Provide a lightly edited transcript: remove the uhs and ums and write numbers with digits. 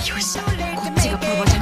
よし、こっちがプロバ